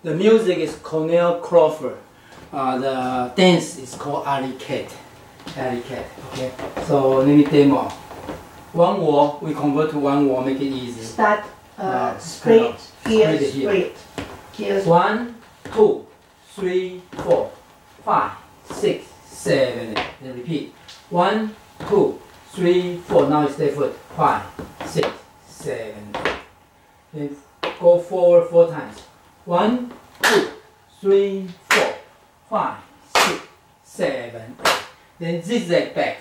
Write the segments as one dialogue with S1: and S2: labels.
S1: The music is Cornell Crawford. The dance is called Alley Cat. Alley Cat. Okay. So let me demo. One wall, we convert to one wall, make it easy.
S2: Start split, here, split. Here.
S1: 1, 2, 3, 4, 5, 6, 7, 8. Then repeat. 1, 2, 3, 4. Now it's left foot. 5, 6, 7, 8. Then go forward 4 times. 1, 2, 3, 4, 5, 6, 7, 8. Then zigzag back.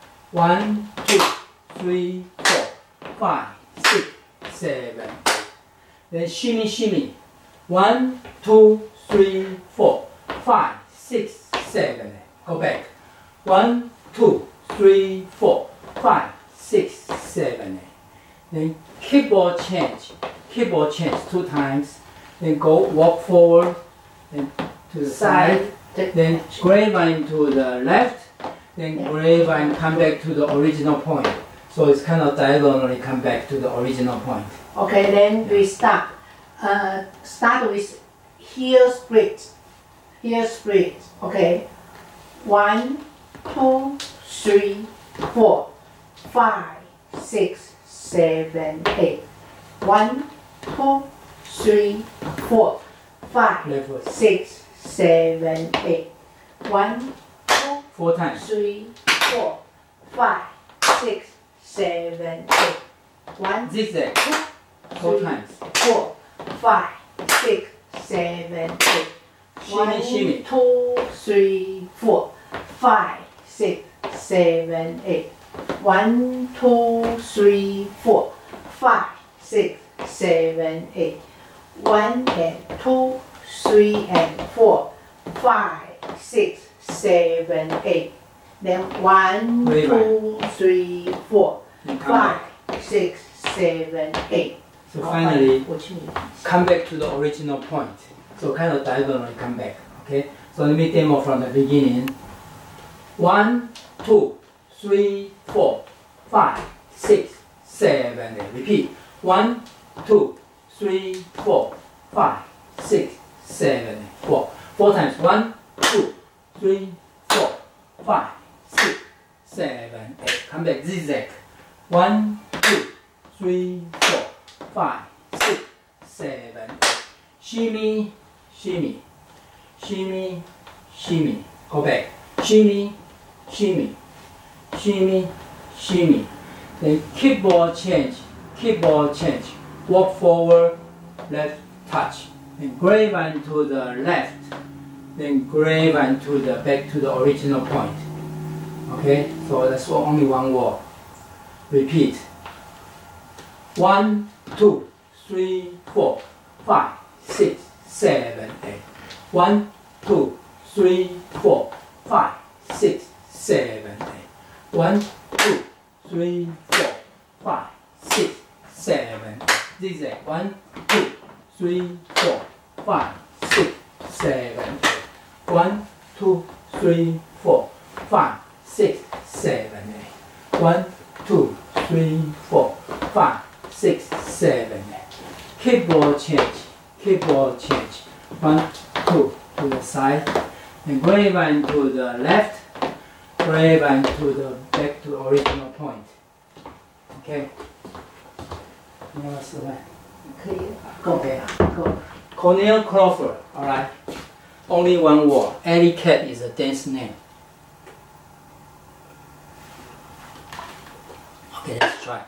S1: 1, 2, 3, 4, 5, 6, 7, 8. Then shimmy, shimmy. 1, 2, 3, 4, 5, 6, 7, 8. Go back. 1, 2, 3, 4, 5, 6, 7, 8. Then keyboard change. Keyboard change 2 times. Then go walk forward. Then to the side. Then grapevine to the left. Then grapevine come back to the original point. So it's kind of diagonally come back to the original point.
S2: Okay, then we start. Start with heel split. Heel split. Okay. 1, 2, 3, 4, 5, 6, 7, 8. 1, 2, 3, 4, 5, 6, 7, 8. 1, 2,
S1: 4 times.
S2: 3, 4, 5, 6, 7, 8. 1,
S1: Zigzag. 4 times.
S2: 4, 5, 6, 7, 8.
S1: Shimmy, shimmy.
S2: 2, 3, 4, 5, 6, 7, 8. 1, 2, 3, 4, 5, 6, 7, 8. 1 and 2, 3 and 4, 5, 6, 7, 8. Then 1, 2, 3, 4, 5, 6, 7, 8.
S1: So finally, come back to the original point. So kind of diagonally come back. Okay. So let me demo from the beginning. 1, 2, 3, 4, 5, 6, 7, 8. Repeat. 1, 2, 3, 4, 5, 6, 7, 8. 4. 4 times. 1, 2, 3, 4, 5, 6, 7, 8. Come back. Zigzag. 1, 2, 3, 4, 5, 6, 7, 8. Shimmy, shimmy, shimmy, shimmy. Go back. Shimmy, shimmy, shimmy, shimmy. Then keyboard change, keyboard change. Walk forward, left touch. Then grapevine to the left. Then grapevine to the back to the original point. Okay, so that's only one wall. Repeat. 1, 2, 3, 4, 5, 6, 7, 8. 1, 2, 3, 4, 5, 6, 7, 8. 1, 2, 3, 4, 5, 6, 7, 8. Zigzag. 1, 2, 3, 4, 5, 6, 7, 8. 1, 2, 3, 4, 5, 6, 7, 8. 1, 2, 3, 4, 5, 6, 7, 8. Keyboard change. Keyboard change. 1, 2 to the side. And grapevine to the left. Grapevine to the back to the original point. Okay. Okay. Go. Cornell Crawford. Alright. Only one word. Alley Cat is a dance name. Okay, let's try.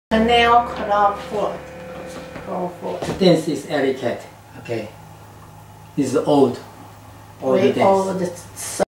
S2: Canal Crawford.
S1: The dance is Alley Cat. Okay. This is old
S2: Very
S1: dance.
S2: old